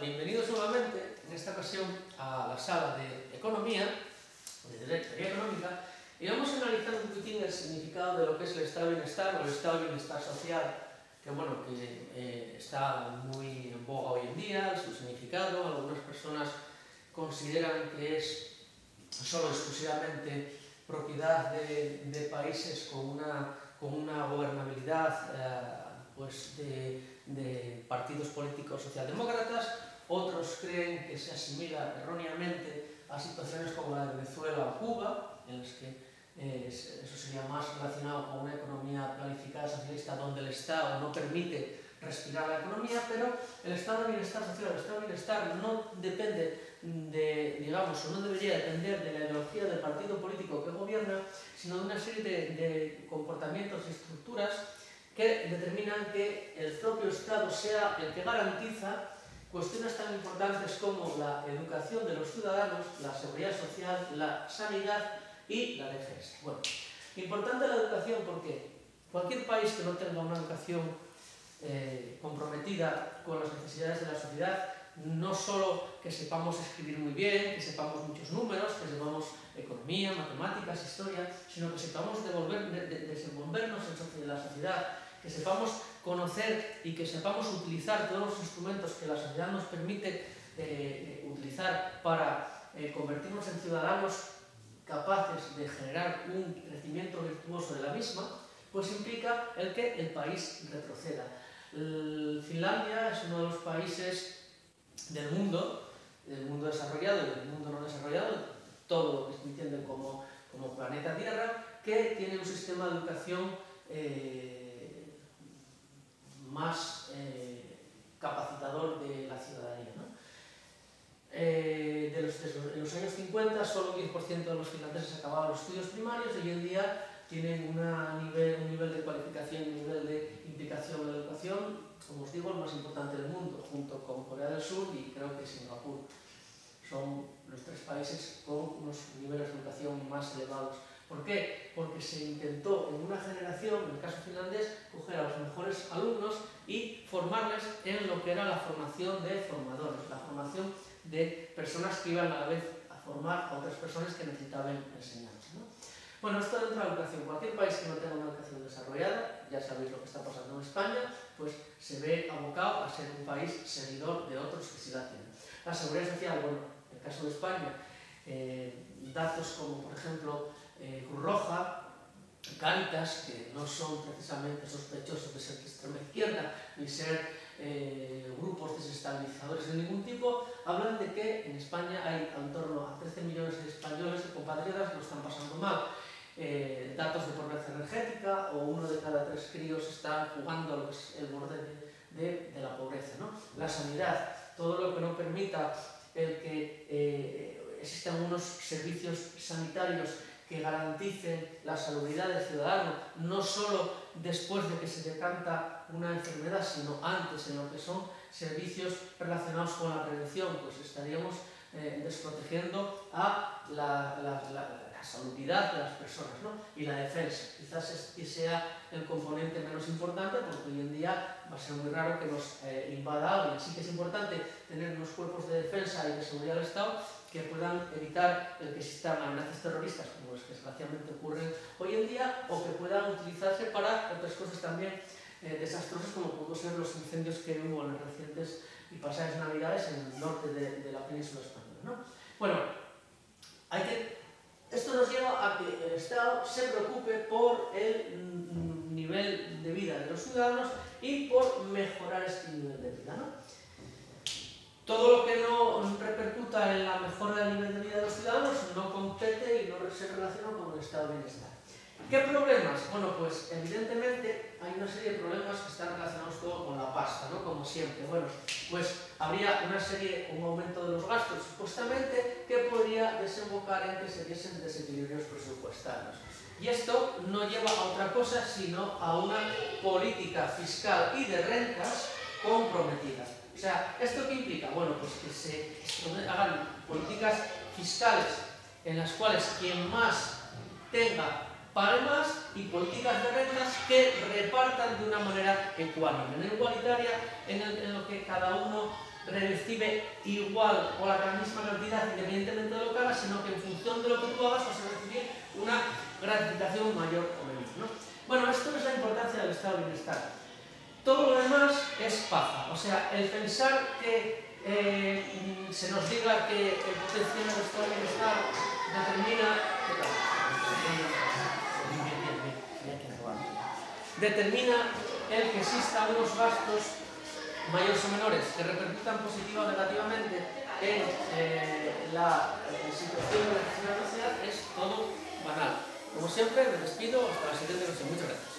bienvenidos nuevamente, en esta ocasión, a la sala de Economía, de Teoría Económica, y vamos a analizar un poquitín el significado de lo que es el estado de bienestar o el estado de bienestar social, que está muy en boga hoy en día, su significado. Algunas personas consideran que es solo exclusivamente propiedad de países con una gobernabilidad de partidos políticos socialdemócratas. Otros creen que se asimila erróneamente a situaciones como la de Venezuela o Cuba, en las que eso sería más relacionado con una economía planificada socialista donde el Estado no permite respirar la economía, pero el estado de bienestar social, el estado de bienestar no depende o no debería depender de la ideología del partido político que gobierna, sino de una serie de comportamientos y estructuras que determinan que el propio Estado sea el que garantiza cuestiones tan importantes como la educación de los ciudadanos, la seguridad social, la sanidad y la defensa. Bueno, importante la educación porque cualquier país que no tenga una educación comprometida con las necesidades de la sociedad, no solo que sepamos escribir muy bien, que sepamos muchos números, que sepamos economía, matemáticas, historia, sino que sepamos desenvolvernos en la sociedad, que sepamos conocer y que sepamos utilizar todos los instrumentos que la sociedad nos permite utilizar para convertirnos en ciudadanos capaces de generar un crecimiento virtuoso de la misma, pues implica el que el país retroceda. Finlandia es uno de los países del mundo desarrollado y del mundo no desarrollado, todo lo que se entiende como planeta Tierra, que tiene un sistema de educación más capacitador de la ciudadanía, ¿no? En los años 50 solo un 10% de los finlandeses acababan los estudios primarios y hoy en día tienen un nivel de cualificación y un nivel de implicación en la educación, como os digo, el más importante del mundo, junto con Corea del Sur y creo que Singapur. Son los tres países con unos niveles de educación más elevados. ¿Por qué? Porque se intentó en una generación, en el caso finlandés, coger a los mejores alumnos y formarles en lo que era la formación de formadores, la formación de personas que iban a la vez a formar a otras personas que necesitaban enseñanza, ¿no? Bueno, esto dentro de la educación. Cualquier país que no tenga una educación desarrollada, ya sabéis lo que está pasando en España, pues se ve abocado a ser un país seguidor de otros que sí la tienen. La seguridad social, bueno, en el caso de España, datos como, por ejemplo, Cruz Roja, Cáritas, que no son precisamente sospechosos de ser de extrema izquierda ni ser grupos desestabilizadores de ningún tipo, hablan de que en España hay en torno a 13 millones de españoles, de compatriotas, que lo están pasando mal. Datos de pobreza energética, o 1 de cada 3 críos están jugando a lo que es el borde de la pobreza, ¿no? La sanidad, todo lo que no permita el que existan unos servicios sanitarios que garanticen la salubridad del ciudadano, no solo después de que se decanta una enfermedad, sino antes, en lo que son servicios relacionados con la prevención, pues estaríamos desprotegiendo a la salubridad de las personas, ¿no? Y la defensa, quizás este sea el componente menos importante, porque hoy en día va a ser muy raro que nos invada alguien. Sí que es importante tener unos cuerpos de defensa y de seguridad del Estado que puedan evitar el que existan amenazas terroristas, como los que desgraciadamente ocurren hoy en día, o que puedan utilizarse para otras cosas también desastrosas, como pudo ser los incendios que hubo en las recientes y pasadas navidades en el norte de la península española, ¿no? Bueno, esto nos lleva a que el Estado se preocupe por el nivel de vida de los ciudadanos y por mejorar este nivel de vida, ¿no? Todo lo que no repercuta en la mejora del nivel de vida de los ciudadanos no compete y no se relaciona con el estado de bienestar. ¿Qué problemas? Bueno, pues evidentemente hay una serie de problemas que están relacionados todo con la pasta, ¿no? Como siempre. Bueno, pues habría un aumento de los gastos supuestamente que podría desembocar en que se diesen desequilibrios presupuestarios. Y esto no lleva a otra cosa sino a una política fiscal y de rentas comprometida. O sea, ¿esto qué implica? Bueno, pues que se hagan políticas fiscales en las cuales quien más tenga pague más y políticas de rentas que repartan de una manera ecuánime, no igualitaria, en lo que cada uno recibe igual o la misma cantidad independientemente de lo que hagas, sino que en función de lo que tú hagas vas a recibir una gratificación mayor o menor, ¿no? Bueno, esto es la importancia del estado de bienestar. Todo lo demás es paja, o sea, el pensar que se nos diga que el potencial del estado de bienestar determina el que existan unos gastos mayores o menores que repercutan positiva o negativamente en la situación de la sociedad, es todo banal. Como siempre, me despido hasta la siguiente versión. Muchas gracias.